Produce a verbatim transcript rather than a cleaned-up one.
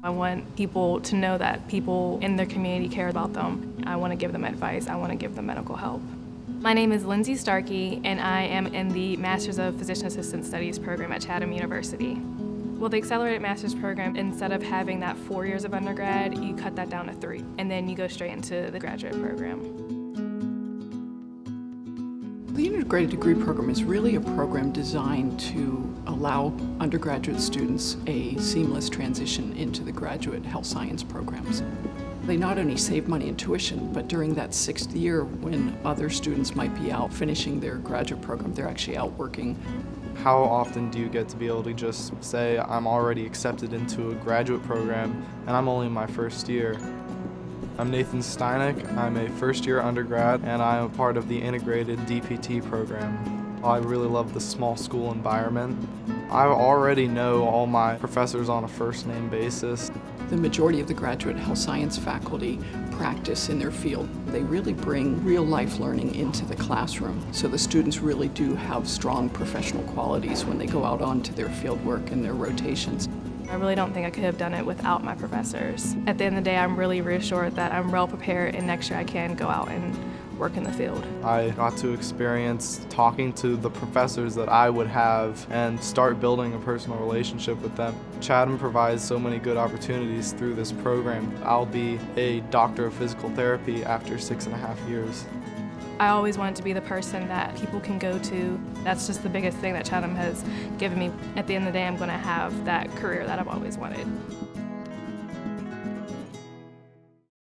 I want people to know that people in their community care about them. I want to give them advice. I want to give them medical help. My name is Lindsay Starkey, and I am in the Masters of Physician Assistant Studies program at Chatham University. Well, the Accelerated Master's program, instead of having that four years of undergrad, you cut that down to three, and then you go straight into the graduate program. The integrated degree program is really a program designed to allow undergraduate students a seamless transition into the graduate health science programs. They not only save money in tuition, but during that sixth year when other students might be out finishing their graduate program, they're actually out working. How often do you get to be able to just say, I'm already accepted into a graduate program and I'm only in my first year? I'm Nathan Steineck. I'm a first year undergrad and I am a part of the integrated D P T program. I really love the small school environment. I already know all my professors on a first name basis. The majority of the graduate health science faculty practice in their field. They really bring real life learning into the classroom, so the students really do have strong professional qualities when they go out onto their field work and their rotations. I really don't think I could have done it without my professors. At the end of the day, I'm really reassured that I'm well prepared and next year I can go out and work in the field. I got to experience talking to the professors that I would have and start building a personal relationship with them. Chatham provides so many good opportunities through this program. I'll be a doctor of physical therapy after six and a half years. I always wanted to be the person that people can go to. That's just the biggest thing that Chatham has given me. At the end of the day, I'm going to have that career that I've always wanted.